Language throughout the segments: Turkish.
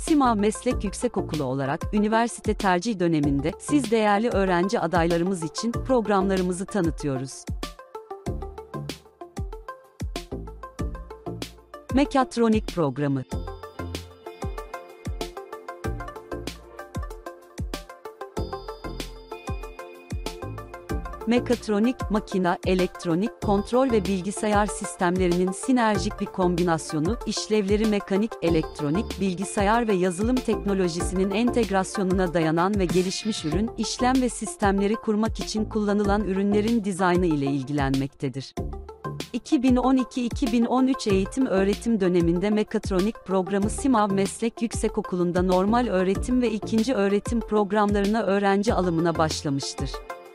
SİMAV Meslek Yüksekokulu olarak üniversite tercih döneminde siz değerli öğrenci adaylarımız için programlarımızı tanıtıyoruz. Mekatronik programı. Mekatronik, makina, elektronik, kontrol ve bilgisayar sistemlerinin sinerjik bir kombinasyonu, işlevleri mekanik, elektronik, bilgisayar ve yazılım teknolojisinin entegrasyonuna dayanan ve gelişmiş ürün, işlem ve sistemleri kurmak için kullanılan ürünlerin dizaynı ile ilgilenmektedir. 2012-2013 eğitim-öğretim döneminde Mekatronik programı SİMAV Meslek Yüksekokulu'nda normal öğretim ve ikinci öğretim programlarına öğrenci alımına başlamıştır.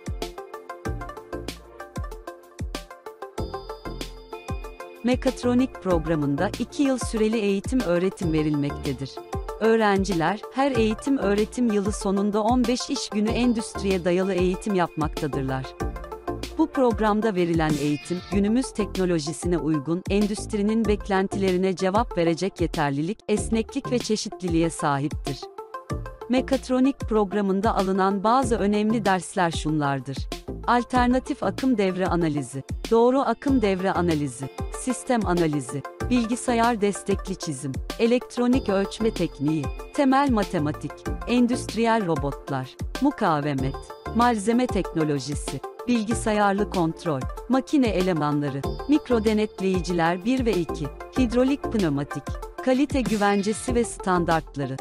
Mekatronik programında 2 yıl süreli eğitim-öğretim verilmektedir. Öğrenciler, her eğitim-öğretim yılı sonunda 15 iş günü endüstriye dayalı eğitim yapmaktadırlar. Bu programda verilen eğitim, günümüz teknolojisine uygun, endüstrinin beklentilerine cevap verecek yeterlilik, esneklik ve çeşitliliğe sahiptir. Mekatronik programında alınan bazı önemli dersler şunlardır: Alternatif akım devre analizi, doğru akım devre analizi, sistem analizi, bilgisayar destekli çizim, elektronik ölçme tekniği, temel matematik, endüstriyel robotlar, mukavemet, malzeme teknolojisi, bilgisayarlı kontrol, makine elemanları, mikro denetleyiciler 1 ve 2, hidrolik pneumatik, kalite güvencesi ve standartları.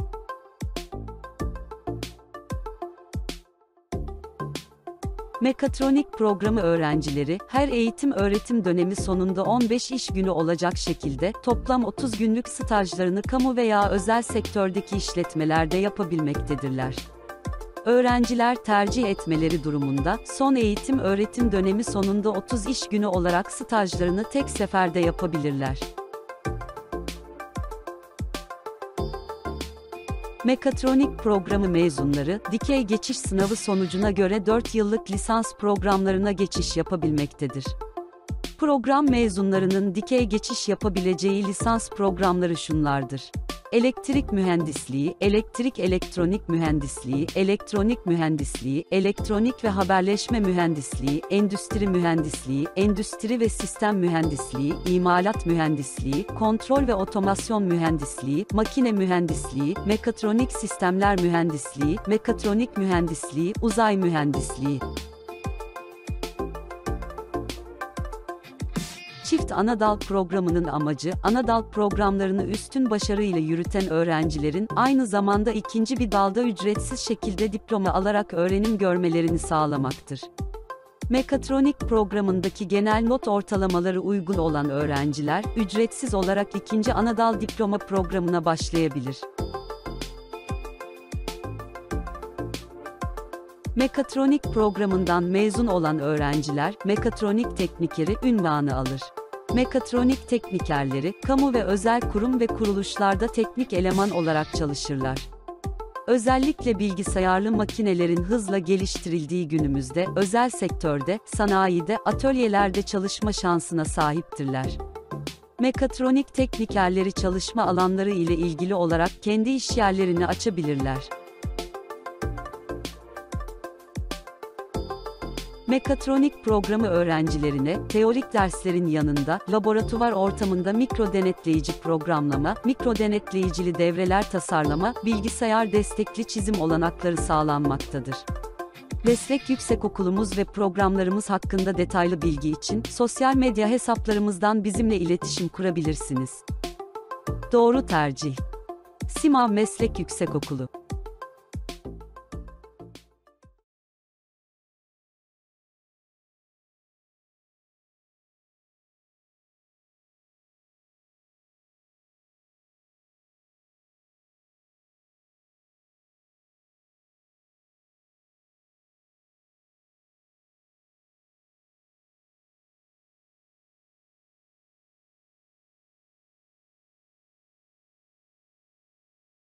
Mekatronik programı öğrencileri, her eğitim-öğretim dönemi sonunda 15 iş günü olacak şekilde, toplam 30 günlük stajlarını kamu veya özel sektördeki işletmelerde yapabilmektedirler. Öğrenciler tercih etmeleri durumunda, son eğitim-öğretim dönemi sonunda 30 iş günü olarak stajlarını tek seferde yapabilirler. Mekatronik programı mezunları, dikey geçiş sınavı sonucuna göre 4 yıllık lisans programlarına geçiş yapabilmektedir. Program mezunlarının dikey geçiş yapabileceği lisans programları şunlardır: Elektrik mühendisliği, elektrik elektronik mühendisliği, elektronik mühendisliği, elektronik ve haberleşme mühendisliği, endüstri mühendisliği, endüstri ve sistem mühendisliği, imalat mühendisliği, kontrol ve otomasyon mühendisliği, makine mühendisliği, mekatronik sistemler mühendisliği, mekatronik mühendisliği, uzay mühendisliği. Çift anadal programının amacı, anadal programlarını üstün başarıyla yürüten öğrencilerin, aynı zamanda ikinci bir dalda ücretsiz şekilde diploma alarak öğrenim görmelerini sağlamaktır. Mekatronik programındaki genel not ortalamaları uygun olan öğrenciler, ücretsiz olarak ikinci anadal diploma programına başlayabilir. Mekatronik programından mezun olan öğrenciler, mekatronik teknikeri unvanı alır. Mekatronik teknikerleri, kamu ve özel kurum ve kuruluşlarda teknik eleman olarak çalışırlar. Özellikle bilgisayarlı makinelerin hızla geliştirildiği günümüzde, özel sektörde, sanayide, atölyelerde çalışma şansına sahiptirler. Mekatronik teknikerleri çalışma alanları ile ilgili olarak kendi işyerlerini açabilirler. Mekatronik programı öğrencilerine, teorik derslerin yanında, laboratuvar ortamında mikro denetleyici programlama, mikro denetleyicili devreler tasarlama, bilgisayar destekli çizim olanakları sağlanmaktadır. Meslek Yüksekokulumuz ve programlarımız hakkında detaylı bilgi için, sosyal medya hesaplarımızdan bizimle iletişim kurabilirsiniz. Doğru tercih. SİMAV Meslek Yüksekokulu.